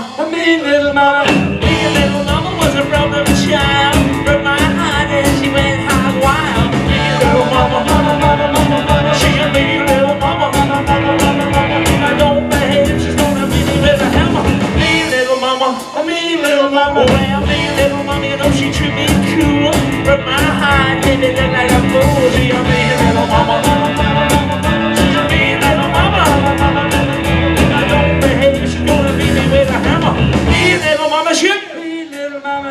me little mama. Me little mama was a problem child. Broke my heart and she went hog wild. Me little mama, she a me little mama. If I don't behave, she's gonna beat me with a hammer. Me little mama, me little mama. Well, me little mama, you know she treat me cool. Broke my heart, made me look like a fool. She a me little mama. She's a me little mama. If I don't behave, she's gonna beat me with a hammer. Me little mama, shit. Me little mama.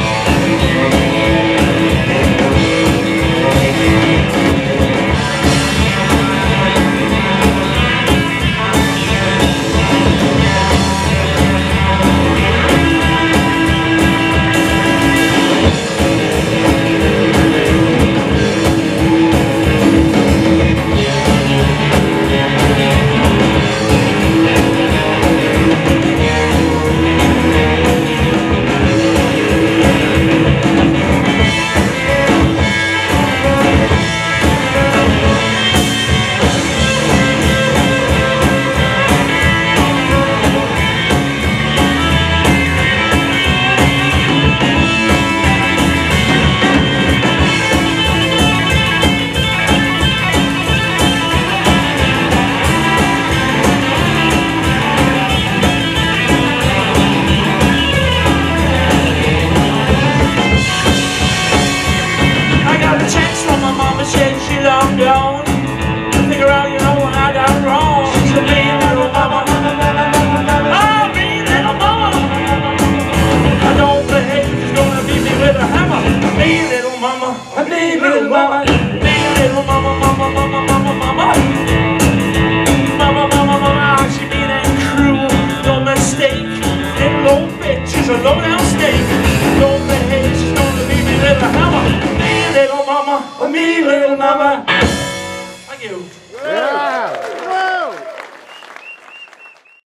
Gone. Figure out, you know, what I got wrong. She's a mean little mama. Oh, mean little mama. If I don't behave, she's gonna beat me with a hammer. Mean little mama. Mean little mama. Mean little mama, mama, mama, mama, mama. Mama, mama, mama. She mean and cruel. No mistake. Little old bitch. She's a low-down steak. Don't behave, she's gonna beat me with a hammer. Mean little mama. Mean little mama. Thank you.